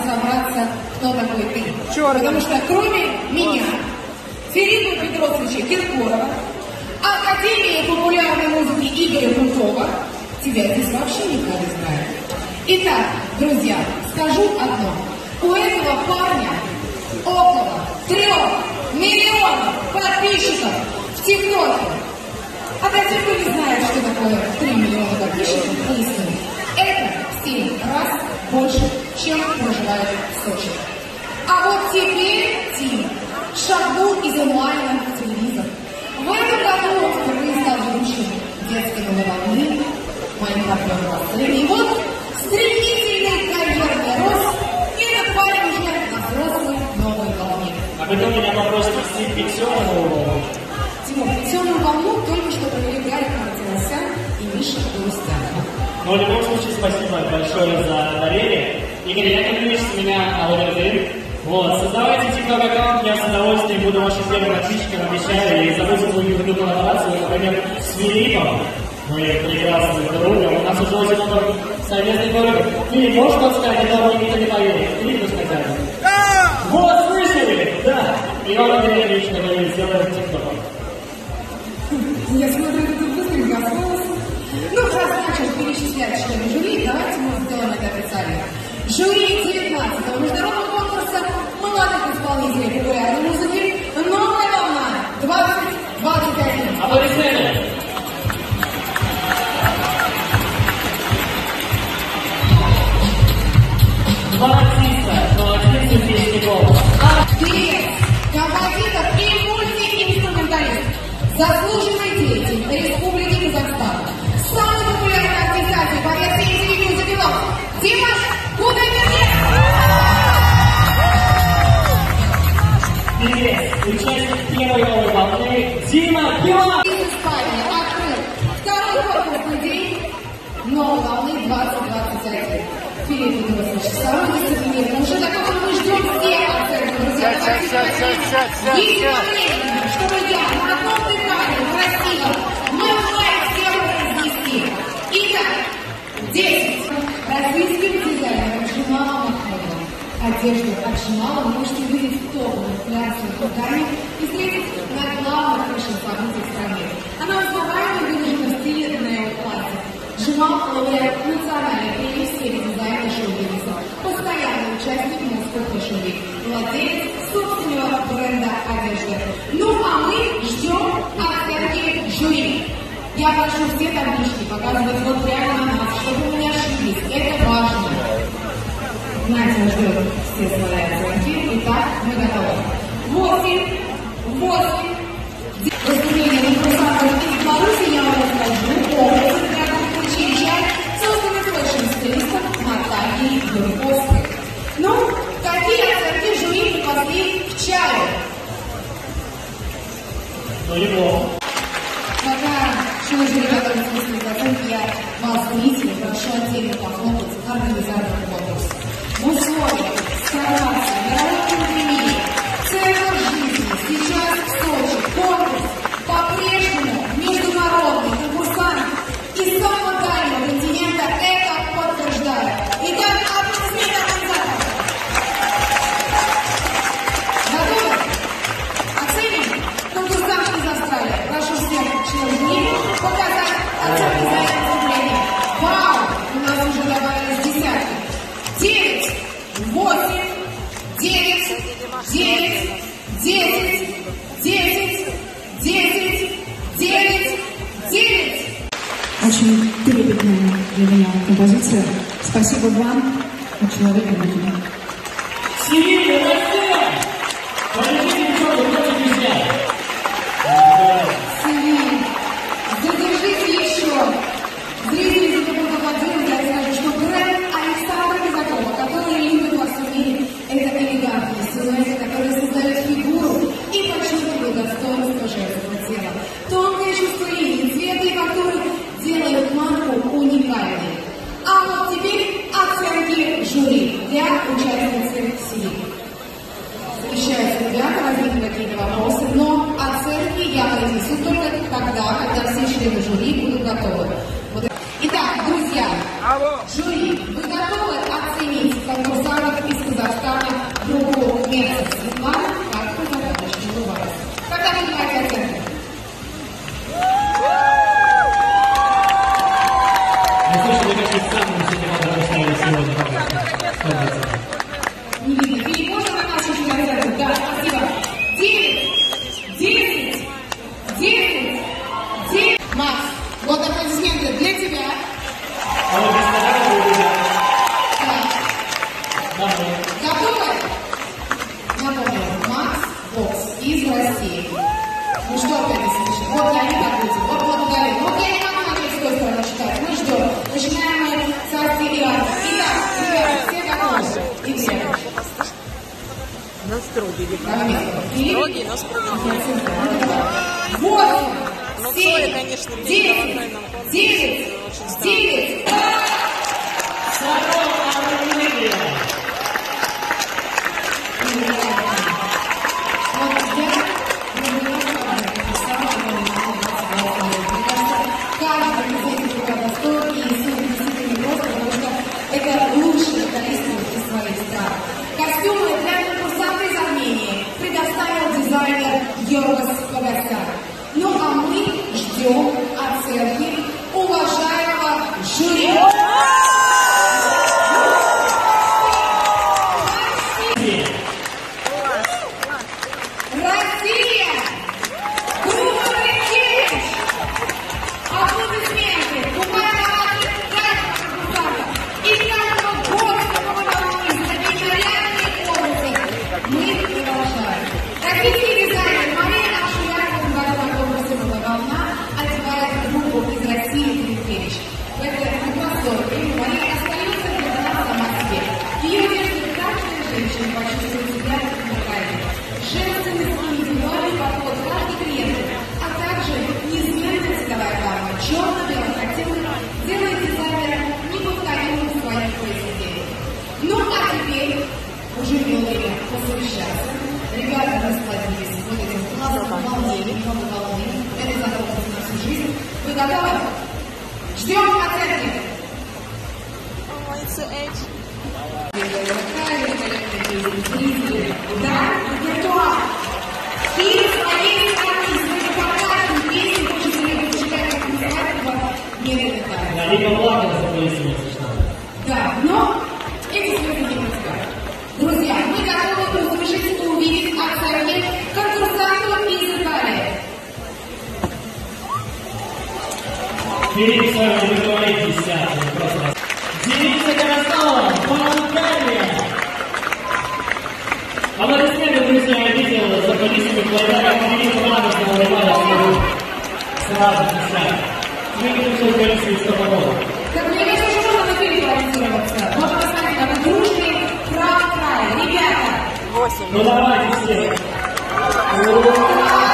разобраться, кто такой ты. Потому что кроме меня, Филиппа Петровича Киркорова, Академии популярной музыки Игоря Крутого, тебя здесь вообще никто не знает. Итак, друзья, скажу одно. У этого парня около 3 миллионов подписчиков в ТикТоке. А для тех, кто не знает, что такое 3 миллиона подписчиков, поясню. Это в 7 раз больше, чем проживает в Сочи. А вот теперь Тим шагнул из онлайна в телевизор. В этом году он впервые стал ведущим детской новой волны, моим партнером по сцене. И вот стремительный карьерный рост, и этот парень уже на взрослой новой волне. А потом меня попросят вести пенсионную волну. Тимур, пенсионную волну только что провели Гарик Мартиросян и Миша Галустян. Но в любом случае спасибо большое за доверие. Игорь Яковлевич, с меня благодарит. Вот, создавайте TikTok аккаунт, я с удовольствием буду вашим первым подписчиком, обещаю, и забудьте свою другую коллаборацию, например, с Филиппом, моим прекрасным другом. У нас уже очень много совместных роликов. Филипп, можешь подсказать, когда мне никто не поверит? Филипп, сказать. Да! Вот, слышали? Да. И он Андреевич, говорит, сделаем TikTok. Я смотрю, ты тут быстренько освоился. Ну, раз начал перечислять члены жюри, давайте мы сделаем это официально. Жюри 19-го международного конкурса молодых исполнителей популярной музыки «Новая волна» 2021. Аплодисменты! Два артиста песни голос. Певец, композитор и мультиинструменталист, заслуженный деятель Республики Казахстан, самый популярный артист Азии по версии MTV Music Awards Димаш Кудайберген. Певец, участник первой новой волны Дима Билан. Из Испании открыл второй конкурсный день новой волны 2021. Филипп Петрович, самый дисциплинированный. Уже такого мы ждем все концерты, друзья. Есть времени, чтобы я на одном дыхании красиво могла их всем произнести. Итак, 10. Российским дизайнером Джамала Махмудова. Одежду от Джамала вы можете увидеть в топовых пляжных изданиях и встретить на главных фэшн-событиях в стране. Она узнаваема и выложена в стиле неоклассик. Джамал — лауреат национальной премии в сфере дизайна и шоу-бизнеса, постоянный участник Moscow Fashion Week, владелец собственного бренда одежды. Ну а мы ждем оценки жюри. Я прошу все таблички показывать вот прямо на нас, чтобы мы не ошиблись. Это важно. Надя ждет все свои оценки. Итак, мы готовы. 8. Выступление на конкурсах из Беларуси я вам расскажу. Образ для училища созданный фэшн-стилистом Натальей Юрковской. Ну, какие оценки жюри припасли к чаю? Ну, неплохо. Пока чего жюри готовится выставить оценки, я вас, зрители, прошу отдельно похлопать организаторам конкурса. В условиях скорвации, мировой пандемии, центр жизни, сейчас в Сочи, конкурс по-прежнему международный, конкурсант из самого дальнего континента это подтверждает. Итак, аплодисменты организаторам. Готовы? Оценим? Конкурсант из Австралии. Прошу всех членов жюри показать оценки за это выступление. Вау! У нас уже добавились десятки. 9, 8, 9, 9, 10, 10, 10, 9, 9. Очень трепетная для меня композиция. Спасибо вам, от человека на меня. Сирийный Россия! Подождите, девчонки, кто нельзя? Сирий, задержите еще. Зрители за тобой попадут, я скажу, что бренд Александра Казакова, который любит во всем мире, это элегантность, силуэты, которые создают фигуру и подчеркивают достоинство женского тела. Тонкое чувство линий, цвета и фактуры делают марку уникальной. А вот теперь оценки жюри для участницы Сирии. Встречаются ребята, возникли какие-то вопросы, но оценки я произнесу только тогда, когда все члены жюри будут готовы. Итак, друзья, жюри, вы готовы оценить конкурсантов из Казахстана? Готовы? Напомню, Макс Бокс из России. Ну что опять не слышишь? Вот я не так будете. Вот вдали. Вот я не могу на с той стороны читать. Мы ждем. Начинаем мы с Артиллиарда. Итак, ребята, все готовы. И все. Нас строгие. Строгие, но справедливые. 8, Ну, 7, конечно, 9, 9, 9. Это лучшее количество из своих стран. Костюмы для конкурсанта из Армении предоставил дизайнер Йоргос Погасян. Ну а мы ждем оценки уважаемого жюри. Россия! Группа Рикевич! Аплодисменты! И каждого гостя побывали за невероятные образы. Мы продолжаем. Российский дизайнер Мария Ашуярова в году образа «Волна» одевает группу из России Рикевич. В это непростое время Мария остается преданна сама себе. Ее одежда каждая женщина почувствует себя уникальной. Женственный и индивидуальный подход каждой клиентки, а также неизменная цветовая гамма черно-белых оттенков делает дизайнера неповторимым в своих произведениях. Ну а теперь уже было время посовещаться. Ребята расплодились вот этим классным волнением, много волнений. Это запомнится на всю жизнь. Вы готовы? Ждем оценки. Да, репертуар. И своей стороны, своей покажем песни, хочется ли почитать, как называть его, не репертуар. Да, либо плакать за поясницу, что ли. Да, но эти слезы не протекают. Друзья, мы готовы услышать и увидеть оценки конкурсантов из Италии. Впереди с вами вы говорите 10-й. Девица Краснова, Болгария. Аплодисменты, друзья, я видел за количеством благодаря Кириллу Радовскому Романову сразу писать. Мы видим, что количество из Топорова. Так мне кажется, что можно на фильме ориентироваться. Можно посмотреть, как дружный край. Ребята! 8. Ну давайте все.